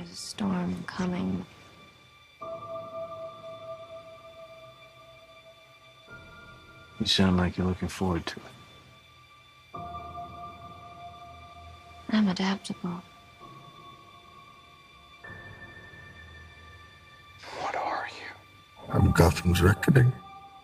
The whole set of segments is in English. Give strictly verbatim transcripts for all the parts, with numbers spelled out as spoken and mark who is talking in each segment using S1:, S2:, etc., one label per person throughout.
S1: There's a storm coming.
S2: You sound like you're looking forward to it.
S1: I'm adaptable.
S3: What are you?
S4: I'm Gotham's reckoning.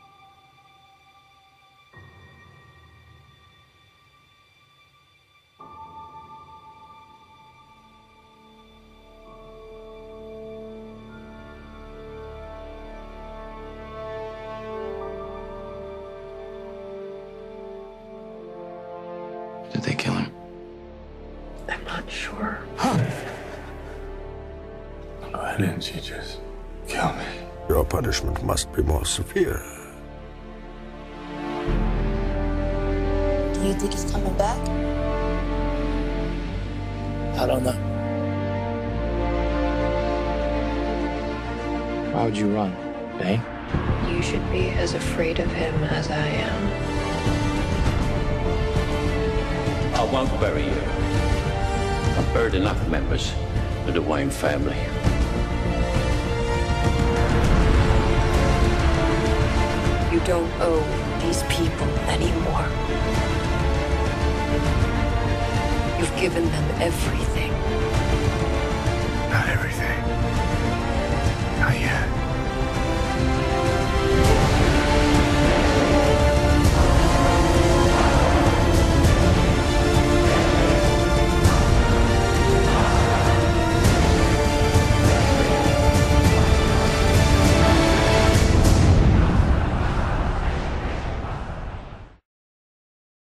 S3: Did they kill him?
S5: I'm not sure.
S3: Why didn't you just kill me?
S4: Your punishment must be more severe.
S6: Do you think he's coming back?
S5: I don't know. Why would you run, Bane?
S7: You should be as afraid of him as I am.
S8: I won't bury you. I've buried enough members of the Wayne family.
S7: You don't owe these people anymore. You've given them everything.
S3: Not everything. Not yet.